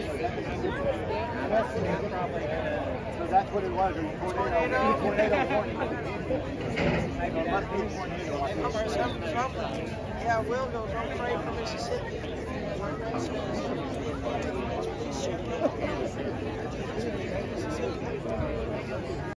So that's what it was, a tornado warning. It must be a tornado. Yeah, Will goes on parade from Mississippi.